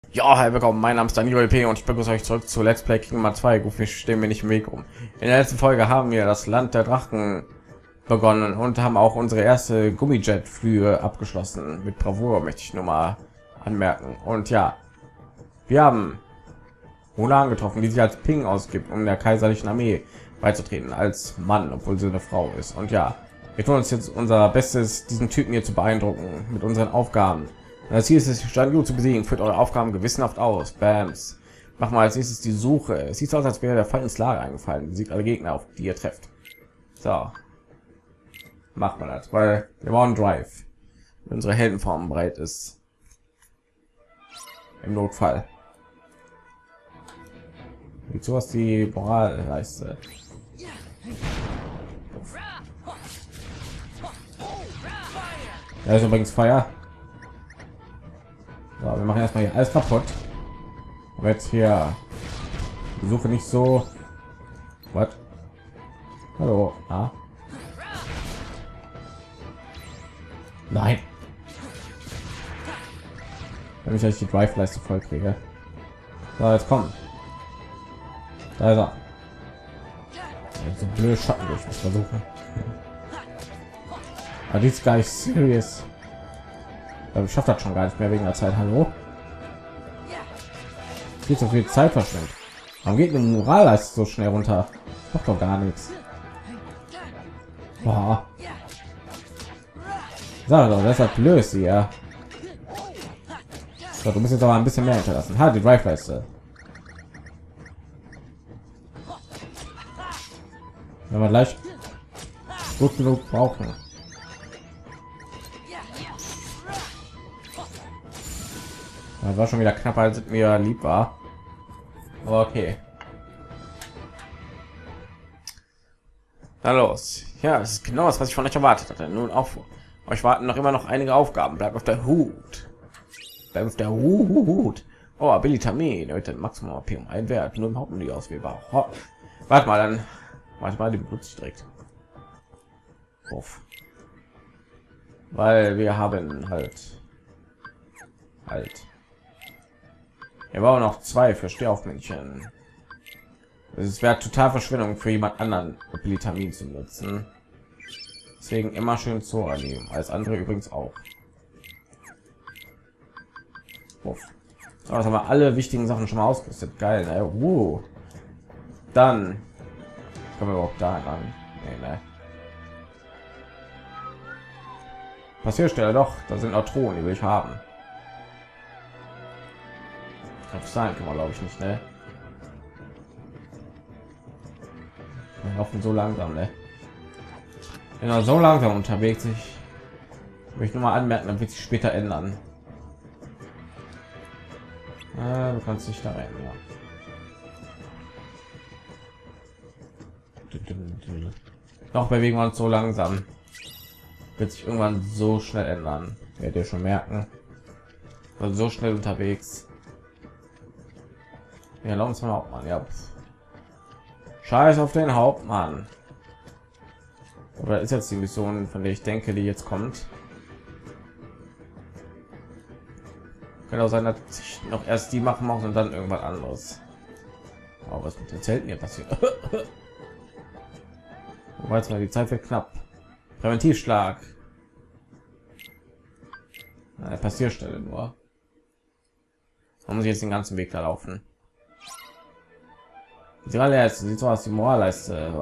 Ja, hi, willkommen. Mein Name ist Daniel P. und ich begrüße euch zurück zu Let's Play Kingdom Hearts 2. Goofy stehen mir nicht im Weg rum. In der letzten Folge haben wir das Land der Drachen begonnen und haben auch unsere erste Gummijet-Flüge abgeschlossen. Mit Bravour möchte ich nur mal anmerken. Und ja, wir haben Mulan getroffen, die sich als Ping ausgibt, um der kaiserlichen Armee beizutreten, als Mann, obwohl sie eine Frau ist. Und ja, wir tun uns jetzt unser Bestes, diesen Typen hier zu beeindrucken mit unseren Aufgaben. Das Ziel ist es, Shang zu besiegen. Führt eure Aufgaben gewissenhaft aus. Bams. Machen wir als nächstes die Suche. Es sieht so aus, als wäre der Fall ins Lager eingefallen. Besiegt alle Gegner, auf die ihr trefft. So. Machen wir das, weil wir brauchen Drive. Wenn unsere Heldenform breit ist. Im Notfall. Wie sowas die Moralleiste. Da ist übrigens Feuer. So, wir machen erstmal hier alles kaputt. Aber jetzt hier die Suche nicht so. Was? Hallo? Ah. Nein. Wenn ich die Drive-Leiste voll kriege. So, jetzt kommen. Da ist er. So blöde Schatten durch was versuchen. Aber die ist gar nicht serious. Ich schaffe das schon gar nicht mehr wegen der Zeit. Hallo? Viel so viel Zeit verschwendet. Warum geht eine Moralleiste so schnell runter? Macht doch gar nichts. Boah. Sag doch, das ist blöd hier. So, du musst jetzt aber ein bisschen mehr hinterlassen. Ha, die Drive-Leiste. Wenn wir gleich gut genug brauchen. Das war schon wieder knapper, als es mir lieb war. Aber okay. Na los. Ja, das ist genau das, was ich von euch erwartet hatte. Nun auf. Euch warten noch immer noch einige Aufgaben. Bleibt auf der Hut. Bleibt auf der Hut. Oh, Abilitamine. Leute, maximal AP um einen Wert. Nur im Hauptmenü auswählbar. Oh. Warte mal, dann. Warte mal, die benutze ich direkt. Uff. Weil wir haben halt. Er war noch 2 für Stehaufmännchen. Es wäre total Verschwendung für jemand anderen Abilitamin zu nutzen. Deswegen immer schön zu nehmen. Als andere übrigens auch. Uff. So, das haben wir alle wichtigen Sachen schon mal ausgerüstet. Geil, ne? Dann können wir überhaupt da ran. Nee, ne? Passierstelle doch, da sind auch Thronen, die will ich haben. Sein kann man glaube ich nicht, ne? Wir laufen so langsam, ne? Genau, so langsam unterwegs. Ich möchte nur mal anmerken, dann wird sich später ändern. Du kannst dich da rein, ja. Noch bewegen wir uns so langsam. Wird sich irgendwann so schnell ändern. Werdet ihr schon merken. Also so schnell unterwegs. Ja, lass uns mal Hauptmann. Ja. Scheiß auf den Hauptmann. Oder ist jetzt die Mission, von der ich denke, die jetzt kommt? Kann auch sein, dass ich noch erst die machen muss und dann irgendwas anderes. Aber was mit den Zelten hier passiert? Weiß mal, die Zeit wird knapp. Präventivschlag. Na, Passierstelle nur. Man muss jetzt den ganzen Weg da laufen. Die allerletzte sieht so aus, die Moralleiste.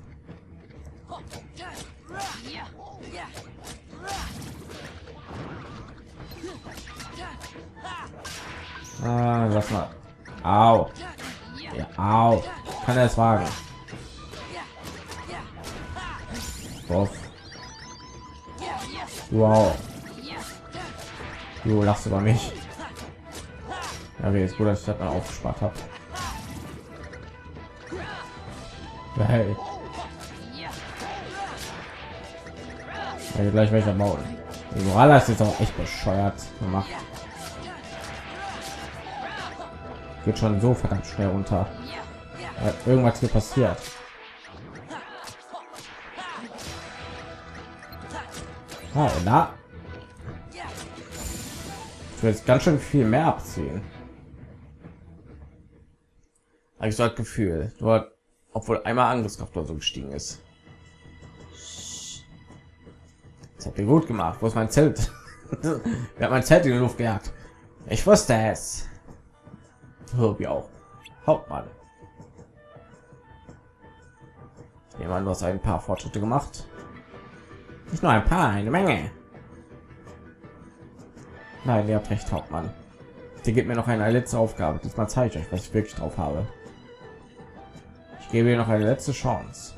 Lass mal. Au. Ja, au. Kann er es wagen? Wow. Wow. Du lachst über mich. Ja, wie ist gut, dass ich das mal aufgespart habe. Hey. Ja, gleich welcher Maul. Die Moral ist jetzt auch echt bescheuert gemacht. Geht schon so verdammt schnell runter. Irgendwas hier passiert. Na. Ich will jetzt ganz schön viel mehr abziehen. habe ich so das Gefühl. Nur, obwohl einmal Angriffskraft oder so gestiegen ist. Das habt ihr gut gemacht. Wo ist mein Zelt? Wer hat mein Zelt in die Luft gejagt? Ich wusste es. Wie auch. Hauptmann. Jemand, du hast ein paar Fortschritte gemacht. Nicht nur ein paar, eine Menge. Nein, ihr habt recht, Hauptmann. Die gibt mir noch eine letzte Aufgabe. Diesmal zeige ich euch, was ich wirklich drauf habe. Ich gebe dir noch eine letzte Chance.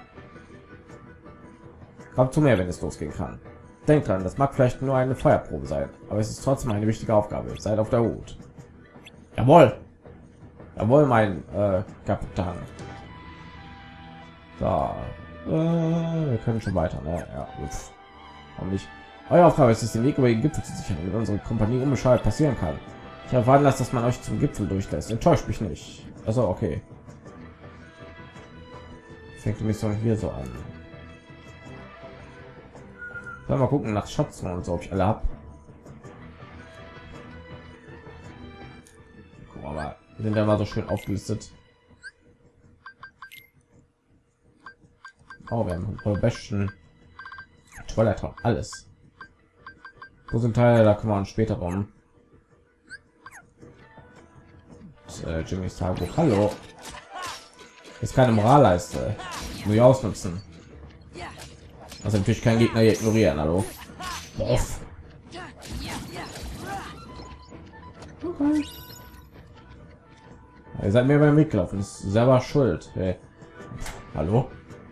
Kommt zu mir, wenn es losgehen kann. Denkt dran, das mag vielleicht nur eine Feuerprobe sein, aber es ist trotzdem eine wichtige Aufgabe. Seid auf der Hut. Jawohl. Jawohl, mein Kapitän. So, wir können schon weiter. Ne? Ja, jetzt. Warum nicht? Eure Aufgabe ist es, den Weg über den Gipfel zu sichern, damit unsere Kompanie unbeschadet passieren kann. Ich habe veranlasst, dass man euch zum Gipfel durchlässt. Enttäuscht mich nicht. Also okay. Fängt die Mission hier so an. Mal gucken nach Schatzen und so, ob ich alle habe. Aber sind ja mal so schön aufgelistet. Oh, wir haben Besten Toilette, alles. Wo sind Teile, da kümmern wir uns später drum. Jimmys Tagebuch. Hallo. Ist keine Moralleiste. Nur ausnutzen. Also natürlich kein Gegner hier ignorieren. Hallo. Off. Okay. Ihr seid mir beim Weg gelaufen. Ist selber schuld. Hey. Hallo.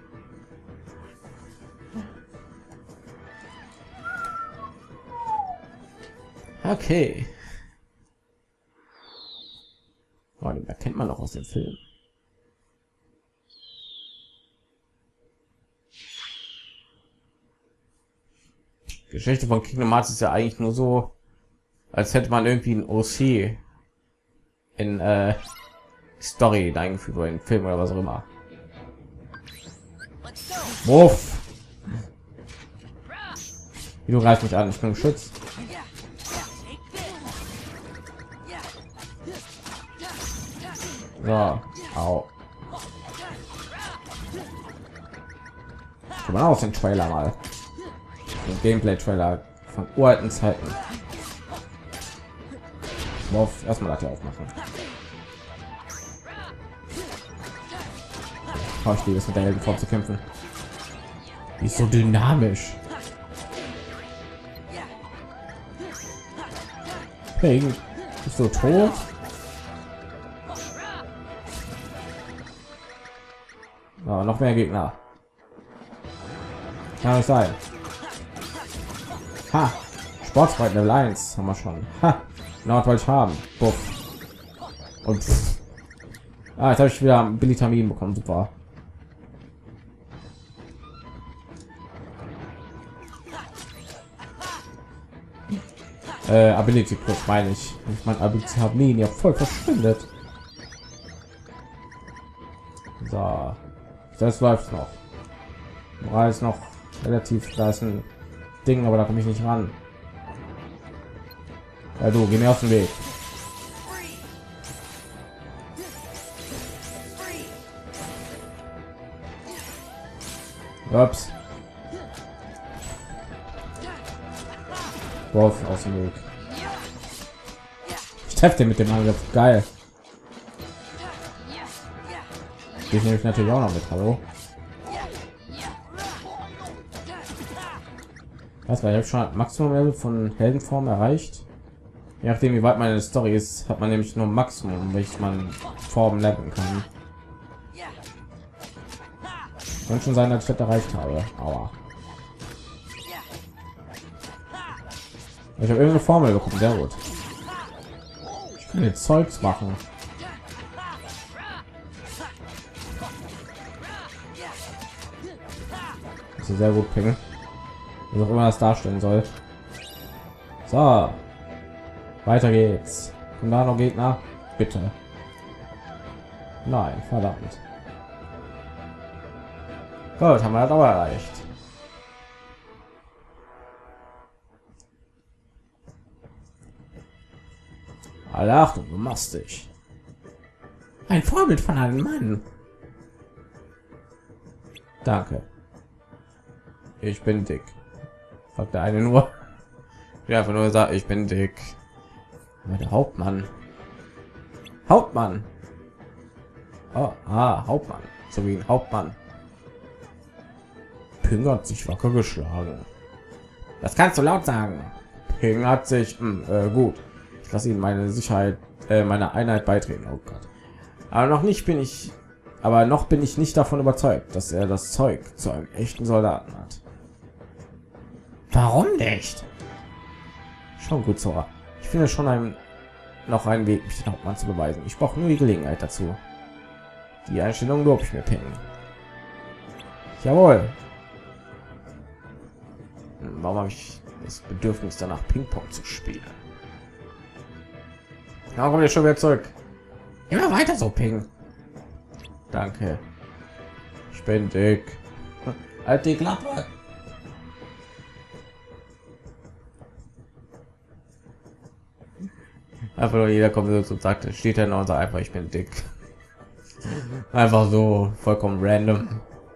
Okay. Oh, den erkennt man auch aus dem Film. Geschichte von Kingdom Hearts ist ja eigentlich nur so, als hätte man irgendwie ein OC in Story eingeführt oder in Film oder was auch immer. Wuff. Du greifst mich an, ich bin geschützt. So, au. Guck mal aus den Trailer mal. Den Gameplay-Trailer von uralten Zeiten. Wuff, erstmal das hier aufmachen. Oh, ich liebe es, mit der Heldenform zu kämpfen. Die ist so dynamisch. Hey, bist du tot? Oh, noch mehr Gegner. Kann nicht sein. Ha! Sportsfreund Level 1 haben wir schon. Ha! Genau, was wollte ich haben. Buff. Und pff. Ah, jetzt habe ich wieder Bilitamin bekommen. Super. Ability Plus meine ich. Mein Ability Tamin ja voll verschwindet. So. Das läuft noch. Moral ist noch relativ, da ist ein Ding, aber da komme ich nicht ran. Ja, du, geh mir aus dem Weg. Ups. Wolf aus dem Weg. Ich treffe den mit dem Angriff. Geil. Ich nehme ich natürlich auch noch mit. Hallo. Was war ich habe schon Maximum Level von Heldenform erreicht. Je nachdem wie weit meine Story ist, hat man nämlich nur Maximum, welches man Form leveln kann. Kann schon sein, dass ich das erreicht habe. Aua. Ich habe irgendeine Formel bekommen, sehr gut. Ich kann jetzt Zeugs machen. Das ist sehr gut bringen. Was auch immer das darstellen soll. So. Weiter geht's. Und da noch Gegner? Bitte. Nein, verdammt. Gut, haben wir das aber erreicht. Alle Achtung, du machst dich. Ein Vorbild von einem Mann. Danke. Ich bin dick. Sagt der eine nur. Ja, einfach nur sagt, ich bin dick. Aber der Hauptmann. Hauptmann. Oh, Hauptmann. So wie ein Hauptmann. Ping hat sich wacker geschlagen. Das kannst du laut sagen. Ping hat sich gut. Ich lasse ihn meine Sicherheit, meine Einheit beitreten. Oh Gott. Aber noch bin ich nicht davon überzeugt, dass er das Zeug zu einem echten Soldaten hat. Warum nicht? Schon gut, Sora. Ich finde schon noch einen Weg, mich den Hauptmann zu beweisen. Ich brauche nur die Gelegenheit dazu. Die Einstellung lobe ich mir, Ping. Jawohl. Warum habe ich das Bedürfnis danach, Ping-Pong zu spielen? Ja, komm jetzt schon wieder zurück. Immer weiter so, Ping. Danke. Ich bin dick. Halt die Klappe. Einfach nur jeder kommt so und sagt, steht ja noch und sagt einfach, ich bin dick. Einfach so vollkommen random.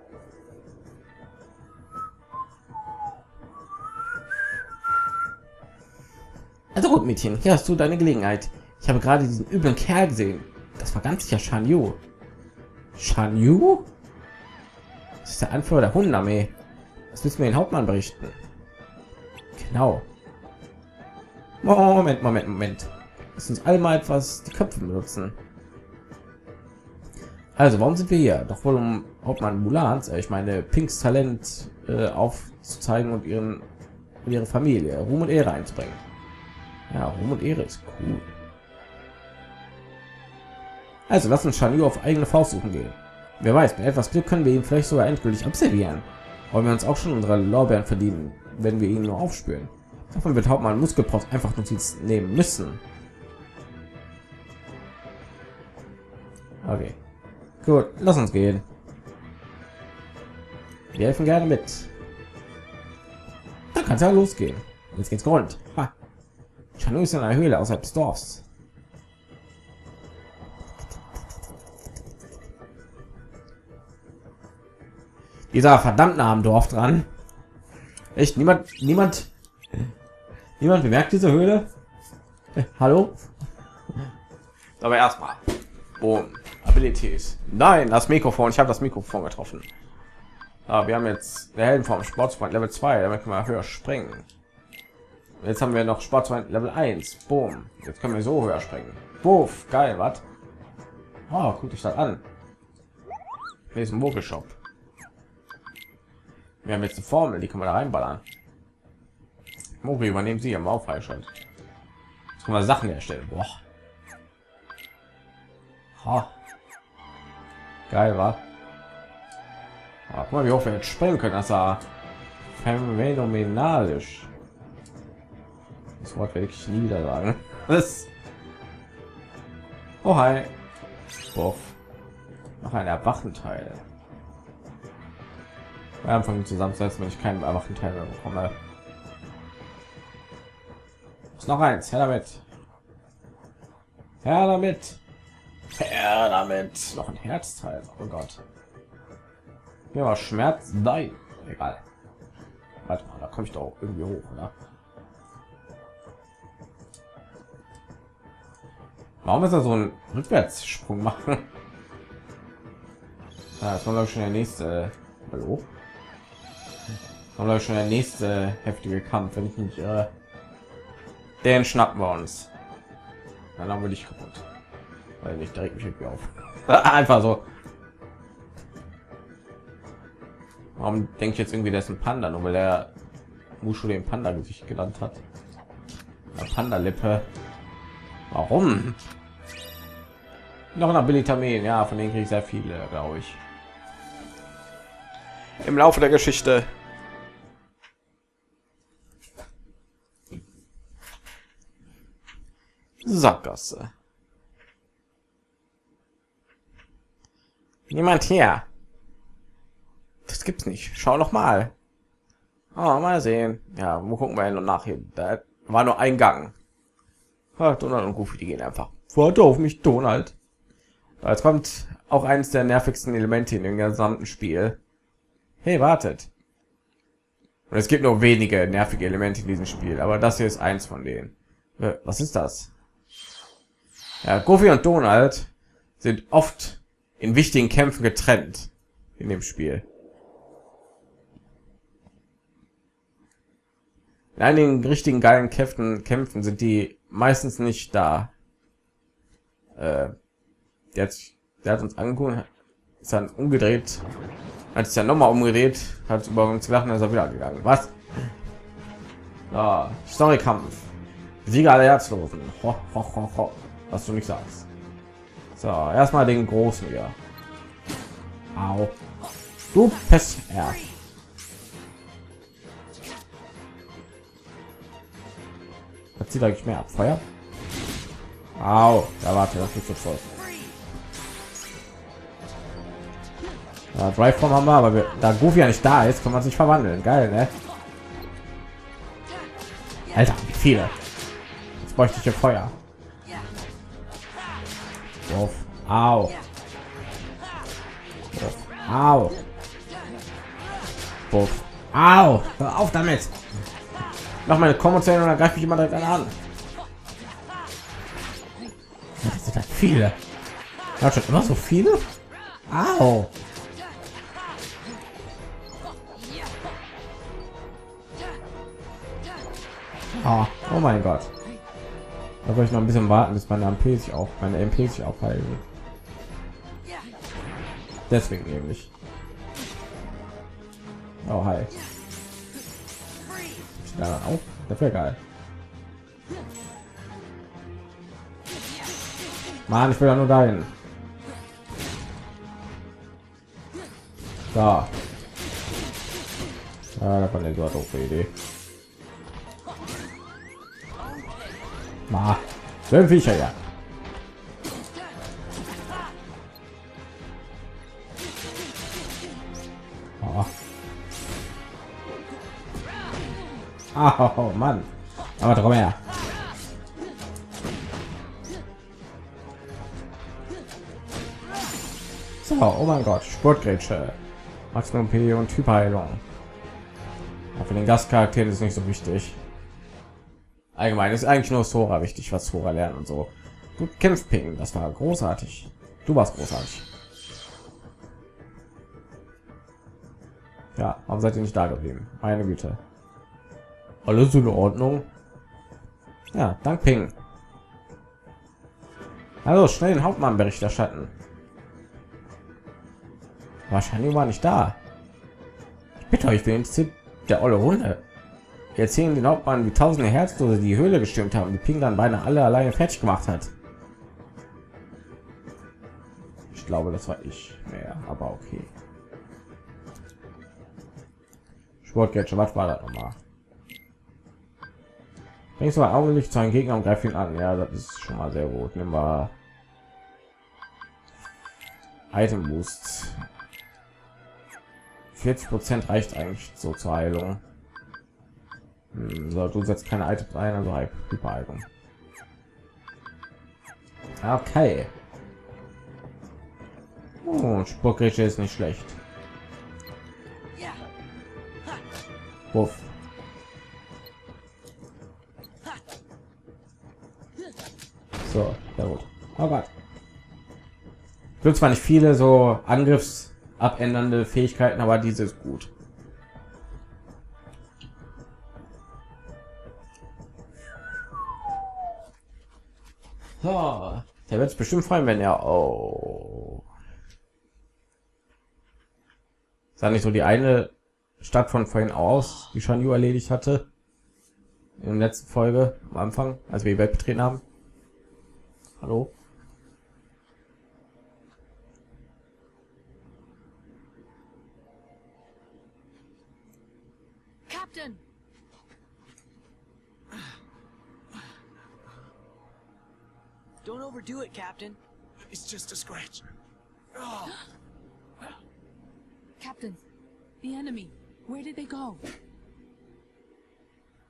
Also gut, Mädchen, hier hast du deine Gelegenheit. Ich habe gerade diesen üblen Kerl gesehen. Das war ganz sicher Shan Yu. Shan Yu? Das ist der Anführer der Hundenarmee. Das müssen wir den Hauptmann berichten. Genau. Moment. Lass uns alle mal etwas die Köpfe benutzen. Also, warum sind wir hier? Doch wohl um Hauptmann Mulans, ich meine Pinks Talent aufzuzeigen und ihre Familie Ruhm und Ehre einzubringen. Ja, Ruhm und Ehre ist cool. Also, lass uns Shan Yu auf eigene Faust suchen gehen. Wer weiß, mit etwas Glück können wir ihn vielleicht sogar endgültig absolvieren. Wollen wir uns auch schon unsere Lorbeeren verdienen, wenn wir ihn nur aufspüren. Davon wird Hauptmann Muskelprotz einfach Notiz nehmen müssen. Okay. Gut, lass uns gehen. Wir helfen gerne mit. Dann kann es ja losgehen. Jetzt geht's rund. Shan Yu ist in einer Höhle außerhalb des Dorfs. Dieser verdammt nah am Dorf dran. Echt? Niemand bemerkt diese Höhle? Hallo? Aber erstmal. Boom. Abilities. Nein, das Mikrofon. Ich habe das Mikrofon getroffen. Wir haben jetzt der Heldenform Sportsfreund Level 2. Damit können wir höher springen. Jetzt haben wir noch Sportsfreund Level 1. Boom. Jetzt können wir so höher springen. Puff. Geil, was? Oh, guckt euch das an. Hier ist ein Mogelshop. Wir haben jetzt eine Formel, die können wir da reinballern. Mori, übernehmen Sie am Aufreichern. Jetzt können wir Sachen herstellen. Boah. Ha. Geil, war. Guck mal, wie hoch wir jetzt springen können. Das war phänomenalisch. Das Wort werde ich nie wieder sagen. Was? Oh, hi. Boff. Noch ein Erwachenteil. Wir anfangen zusammensetzen, wenn ich keinen Erwachenteil mehr bekomme. Ist noch eins. Her damit. Her damit. Her damit. Noch ein Herzteil. Oh Gott. Hier war Schmerz. Nein. Egal. Warte mal, da komme ich doch irgendwie hoch, oder? Warum ist er so ein Rückwärtssprung machen? Das war glaube ich schon der nächste. Hallo? Das schon der nächste heftige Kampf, wenn ich nicht den schnappen wir uns. Dann haben wir dich kaputt. Weil ich direkt mich irgendwie auf. Einfach so. Warum denke ich jetzt irgendwie, der ist ein Panda, nur weil der Mushu den Panda Gesicht genannt hat? Panda Lippe. Warum? Noch ein Abilitamin, ja, von denen kriege ich sehr viele, glaube ich. Im Laufe der Geschichte. Sackgasse. Niemand hier. Das gibt's nicht. Schau noch mal. Oh, mal sehen. Ja, wo gucken wir hin und nach hier? Da war nur ein Gang. Donald und Goofy, die gehen einfach. Warte auf mich, Donald. Jetzt kommt auch eines der nervigsten Elemente in dem gesamten Spiel. Hey, wartet. Und es gibt nur wenige nervige Elemente in diesem Spiel, aber das hier ist eins von denen. Was ist das? Ja, Goofy und Donald sind oft in wichtigen Kämpfen getrennt in dem Spiel. In einigen richtigen geilen Kämpfen sind die meistens nicht da. Der hat uns angeguckt, ist dann umgedreht, hat sich dann nochmal umgedreht, hat über uns gelacht und ist er wieder gegangen. Was? Storykampf. Sieger aller Herzlosen. Ho, ho, ho, ho. Was du nicht sagst. So, erstmal den großen hier. Au. Du Pest. Ja. Das zieht eigentlich mehr ab. Feuer. Au. Da warte, das ist so voll. Ja, Drive vom haben wir, aber da Goofy ja nicht da ist, kann man sich verwandeln. Geil, ne? Alter, wie viele. Jetzt bräuchte ich hier Feuer. Wuff. Au. Wuff. Au. Wuff. Au. Hör auf damit. Mach meine Kommentare und dann greife ich immer direkt an. Das sind halt viele. Ja, schon immer so viele. Au. Oh mein Gott. Da soll ich noch ein bisschen warten, bis meine MP sich aufhalten. Deswegen nämlich. Oh, hi. Ja, auch. Das wäre geil. Mann, ich will ja nur dahin. Da. Ja, das war eine so doofe Idee. Ma, schön Viecher, ja. Oh Mann, aber komm her. So, oh mein Gott, Sportgrätsche, Maximum P und Typheilung. Ja, für den Gastcharakter ist nicht so wichtig. Allgemein ist eigentlich nur Sora wichtig, was Sora lernt und so. Du kämpfst Ping, das war großartig. Du warst großartig. Ja, warum seid ihr nicht da geblieben? Meine Güte. Alles in Ordnung. Ja, dank Ping. Also schnell den Hauptmann Bericht erstatten. Wahrscheinlich war nicht da. Ich bitte euch, wen interessiert der olle Hunde? Wir erzählen den Hauptmann, wie tausende Herzlose die Höhle gestürmt haben, die Ping dann beinahe alle alleine fertig gemacht hat. Ich glaube, das war ich mehr, aber okay. Sportgadget, was war das nochmal? Bringst du mal Augenlicht zu einem Gegner und greif ihn an. Ja, das ist schon mal sehr gut. Nehmen wir Item Boost. 40% reicht eigentlich so zur Heilung. So, du setzt keine Items ein, also Hyperheilung. Okay. Oh, Sportgrätsche ist nicht schlecht. Wuff. So, sehr gut. Oh Gott. Gibt zwar nicht viele so angriffsabändernde Fähigkeiten, aber diese ist gut. So, der wird es bestimmt freuen, wenn er sah nicht so die eine Stadt von vorhin aus, die schon erledigt hatte in der letzten Folge am Anfang, als wir die Welt betreten haben. Hallo. Captain. Don't overdo it, Captain. It's just a scratch. Oh. Captain, the enemy. Where did they go?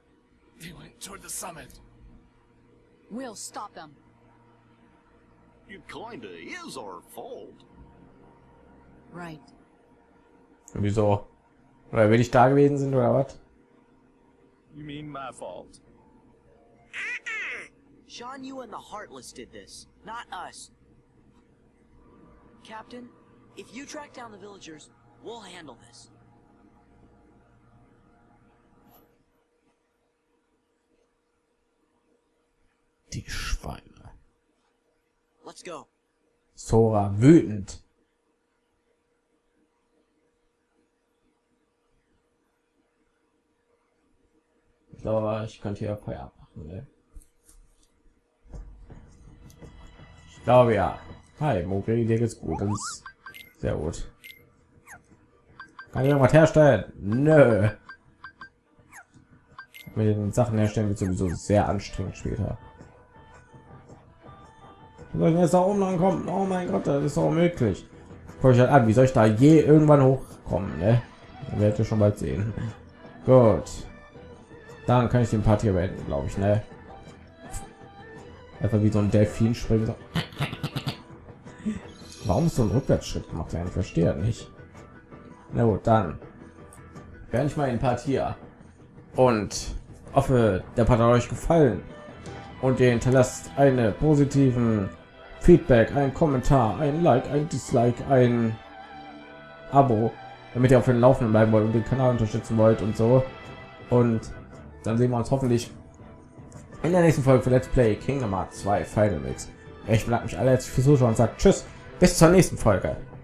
They went toward the summit. We'll stop them. it kinda is our fault. Right. Wieso? Oder will ich da gewesen sind oder was? You mean my fault? Sean, you and the Heartless did this, not us. Captain, if you track down the villagers, we'll handle this. Die Schweine. Let's go. Sora wütend. Ich glaube, ich könnte hier Feierabend machen. Ne? Ich glaube ja. Hi, Mogri, dir geht's gut. Das ist sehr gut. Kann ich irgendwas herstellen? Nö. Mit den Sachen herstellen wird sowieso sehr anstrengend später. Wir sollen jetzt da oben ankommen. Oh mein Gott, das ist doch unmöglich. Guck ich halt an, wie soll ich da je irgendwann hochkommen? Ne? Werdet ihr schon bald sehen. Gut. Dann kann ich den Part hier beenden, glaube ich, ne? Einfach wie so ein Delfin springen. Warum ist so ein Rückwärtsschritt gemacht? Ich verstehe nicht. Na gut, dann werde ich mal den Part hier und hoffe, der Part hat euch gefallen und ihr hinterlasst einen positiven Feedback, ein Kommentar, ein Like, ein Dislike, ein Abo, damit ihr auf den Laufenden bleiben wollt und den Kanal unterstützen wollt und so. Und dann sehen wir uns hoffentlich in der nächsten Folge für Let's Play Kingdom Hearts 2 Final Mix. Ich bedanke mich alle herzlich fürs Zuschauen und sage Tschüss, bis zur nächsten Folge.